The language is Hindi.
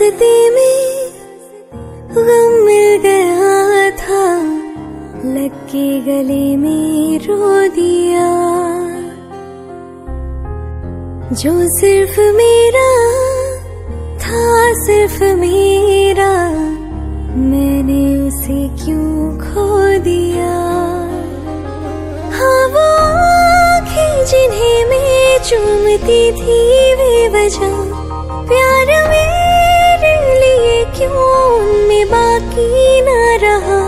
रास्ते में गम मिल गया था, लग के गले में रो दिया। जो सिर्फ मेरा था, सिर्फ मेरा, मैंने उसे क्यों खो दिया। हाँ वो आँखें जिन्हें मैं चूमती थी बेवजह, प्यार मेरे लिए क्यों उनमें बाकी न रहा।